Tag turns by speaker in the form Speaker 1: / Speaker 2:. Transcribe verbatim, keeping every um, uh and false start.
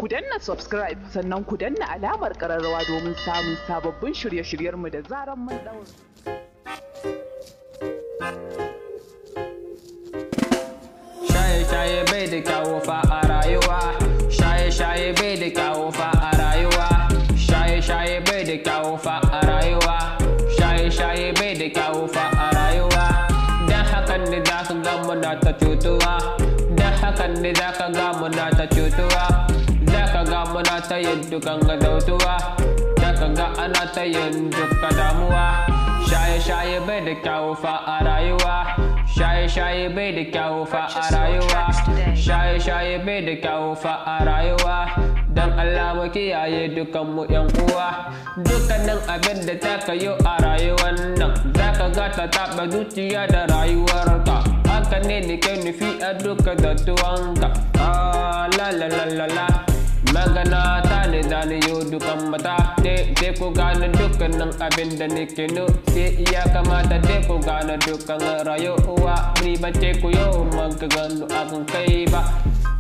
Speaker 1: Ku danna subscribe sannan ku danna alamar ƙararrawa domin samun sababbin shirye-shiryenmu da zaran mun daura.
Speaker 2: Shaye-shaye bai da kyawu fa a rayuwa. Shaye-shaye bai da kyawu fa a rayuwa. Shaye-shaye bai da kyawu fa a rayuwa. Shaye-shaye bai da kyawu fa a rayuwa. Dan hakan ne za ka ga muna ta cutuwa. Dan hakan ne za ka ga muna ta cutuwa. Za ka ga muna ta yin dukan gadautuwa. Za ka ga ana ta yin duka damuwa. Shaye-shaye bai da kyawu fa a rayuwa. Shaye-shaye bai da kyawu fa a rayuwa. Shaye-shaye bai da kyawu fa a rayuwa. Dan Allah mu kiyaye dukan mu yan uwa. Dukkanin abin da ta kayo a rayuwar nan zaka ga ta taɓa zuciya da rayuwarka. Haka ne da ke nufi a duka dattuwanka. Ah la la la la la. Magana ta ne da ni yau dukan mata. Dai ku gane dukkanin abin da nake nufi. Ya kamata dai ku gane dukkan rayuwa. Ni ba ce ku yau magaganu akan kai ba.